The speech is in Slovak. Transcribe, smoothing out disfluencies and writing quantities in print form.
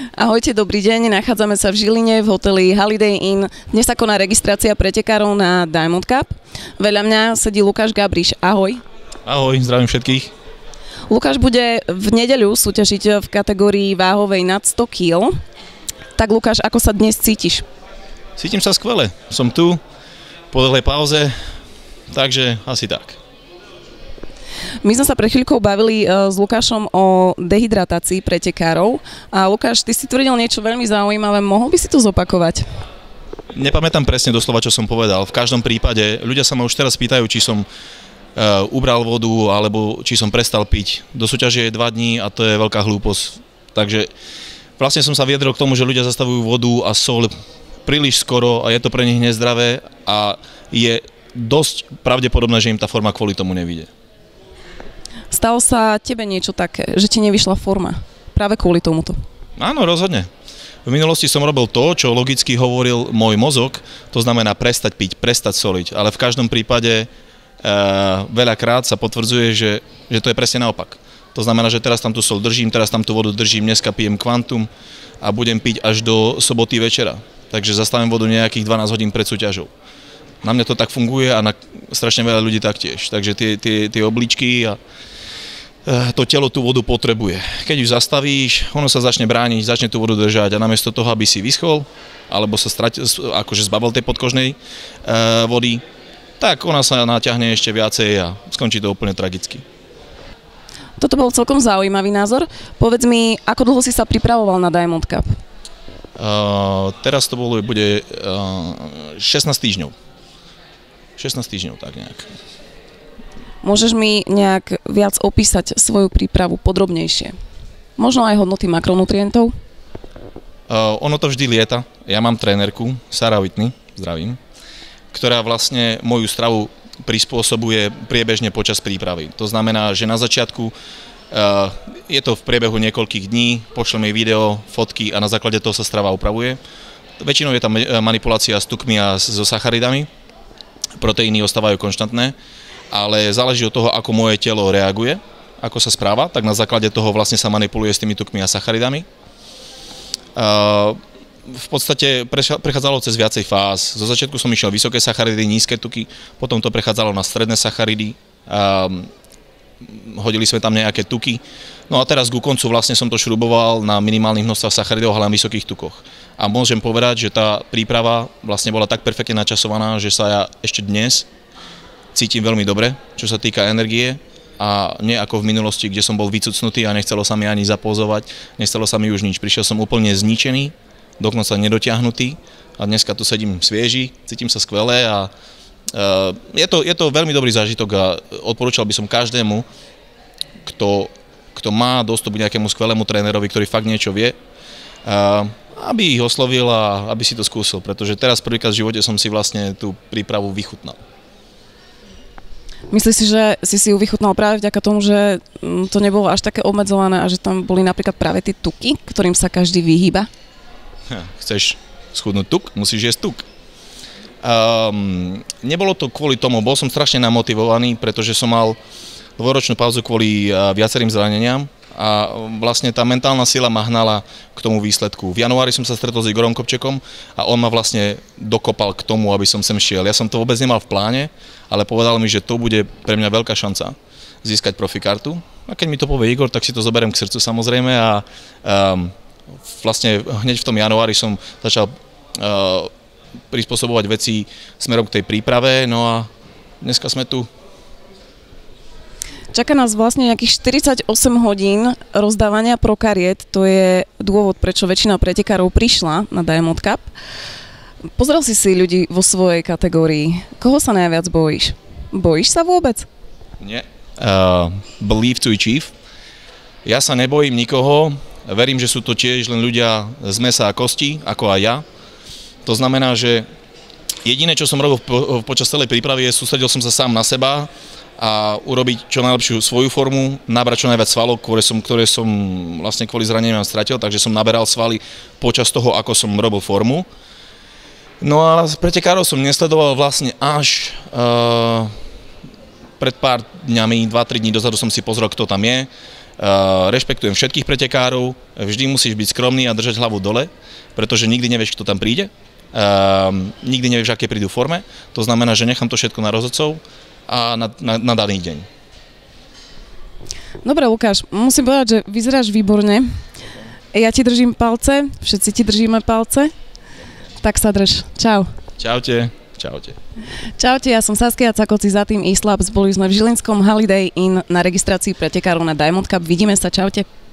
Ahojte, dobrý deň. Nachádzame sa v Žiline v hoteli Holiday Inn. Dnes sa koná registrácia pretekárov na Diamond Cup. Vedľa mňa sedí Lukáš Gabriš. Ahoj. Ahoj, zdravím všetkých. Lukáš bude v nedeľu súťažiť v kategórii váhovej nad 100 kg. Tak Lukáš, ako sa dnes cítiš? Cítim sa skvele. Som tu po dlhej pauze, takže asi tak. My sme sa pred chvíľkou bavili s Lukášom o dehydratácii pretekárov a Lukáš, ty si tvrdil niečo veľmi zaujímavé, mohol by si to zopakovať? Nepamätám presne doslova, čo som povedal. V každom prípade ľudia sa ma už teraz pýtajú, či som ubral vodu alebo či som prestal piť. Do súťaže je 2 dní a to je veľká hlúposť. Takže vlastne som sa vyjadril k tomu, že ľudia zastavujú vodu a soľ príliš skoro a je to pre nich nezdravé a je dosť pravdepodobné, že im tá forma kvôli tomu nevyjde. Stalo sa tebe niečo také, že ti nevyšla forma práve kvôli tomuto? Áno, rozhodne. V minulosti som robil to, čo logicky hovoril môj mozog, to znamená prestať piť, prestať soliť, ale v každom prípade veľakrát sa potvrdzuje, že to je presne naopak. To znamená, že teraz tam tú sol držím, teraz tam tú vodu držím, dneska pijem kvantum a budem piť až do soboty večera. Takže zastavím vodu nejakých 12 hodín pred súťažou. Na mňa to tak funguje a na strašne veľa ľudí taktiež. Takže tie obličky a to telo tú vodu potrebuje. Keď ju zastavíš, ono sa začne brániť, začne tú vodu držať a namiesto toho, aby si vyschol, alebo sa akože zbavil tej podkožnej vody, tak ona sa naťahne ešte viacej a skončí to úplne tragicky. Toto bol celkom zaujímavý názor. Povedz mi, ako dlho si sa pripravoval na Diamond Cup? Teraz to bude 16 týždňov. 16 týždňov, tak nejak. Môžeš mi nejak viac opísať svoju prípravu podrobnejšie? Možno aj hodnoty makronutrientov? Ono to vždy lieta. Ja mám trénerku, Sarah Whitney, zdravím, ktorá vlastne moju stravu prispôsobuje priebežne počas prípravy. To znamená, že na začiatku je to v priebehu niekoľkých dní, pošlem jej video, fotky a na základe toho sa strava upravuje. Väčšinou je tam manipulácia s tukmi a so sacharidami. Proteíny ostávajú konštantné, ale záleží od toho, ako moje telo reaguje, ako sa správa, tak na základe toho vlastne sa manipuluje s tými tukmi a sacharidami. V podstate prechádzalo cez viacej fáz. Zo začiatku som išiel vysoké sacharidy, nízke tuky, potom to prechádzalo na stredné sacharidy, hodili sme tam nejaké tuky. No a teraz ku koncu vlastne som to šruboval na minimálnych množstvách sacharidov, ale na vysokých tukoch. A môžem povedať, že tá príprava vlastne bola tak perfektne načasovaná, že sa ja ešte dnes cítim veľmi dobre, čo sa týka energie a nie ako v minulosti, kde som bol vycucnutý a nechcelo sa mi ani zapózovať, nechcelo sa mi už nič. Prišiel som úplne zničený, dokonca nedotiahnutý a dneska tu sedím svieži, cítim sa skvelé a je to veľmi dobrý zážitok a odporúčal by som každému, kto má dostup k nejakému skvelému trénerovi, ktorý fakt niečo vie, aby ich oslovil a aby si to skúsil, pretože teraz prvýkrát v živote som si vlastne tú prípravu vychutnal. Myslíš si, že si ju vychutnal práve vďaka tomu, že to nebolo až také obmedzované a že tam boli napríklad práve tie tuky, ktorým sa každý vyhýba? Chceš schudnúť tuk? Musíš jesť tuk. Nebolo to kvôli tomu, bol som strašne namotivovaný, pretože som mal dvojročnú pauzu kvôli viacerým zraneniam a vlastne tá mentálna sila ma hnala k tomu výsledku. V januári som sa stretol s Igorom Kopčekom a on ma vlastne dokopal k tomu, aby som sem šiel. Ja som to vôbec nemal v pláne, ale povedal mi, že to bude pre mňa veľká šanca získať profikartu. A keď mi to povie Igor, tak si to zoberiem k srdcu samozrejme a vlastne hneď v tom januári som začal prispôsobovať veci smerom k tej príprave, no a dneska sme tu. Čaká nás vlastne nejakých 48 hodín rozdávania prokariet, to je dôvod, prečo väčšina pretekárov prišla na Diamond Cup. Pozrel si ľudí vo svojej kategórii. Koho sa najviac bojíš? Bojíš sa vôbec? Nie. Believe to achieve. Ja sa nebojím nikoho, verím, že sú to tiež len ľudia z mäsa a kosti, ako aj ja. To znamená, že jediné, čo som robil počas celej prípravy, je sústredil som sa sám na seba a urobiť čo najlepšiu svoju formu, nabrať čo najviac svalov, ktoré som vlastne kvôli zraneniam stratil, takže som naberal svaly počas toho, ako som robil formu. No a pretekárov som nesledoval vlastne až pred pár dňami, 2-3 dní dozadu som si pozrel, kto tam je. Rešpektujem všetkých pretekárov, vždy musíš byť skromný a držať hlavu dole, pretože nikdy nevieš, kto tam príde, nikdy nevieš, aké prídu forme, to znamená, že nechám to všetko na rozhodcov a na daný deň. Dobre, Lukáš, musím povedať, že vyzeráš výborne. Ja ti držím palce, všetci ti držíme palce, tak sa drž. Čau. Čaute. Čaute. Čaute, ja som Saskia Cakoci za tým eSlabs. Boli sme v Žilinskom Holiday Inn na registrácii pretekárov na Diamond Cup. Vidíme sa, čaute.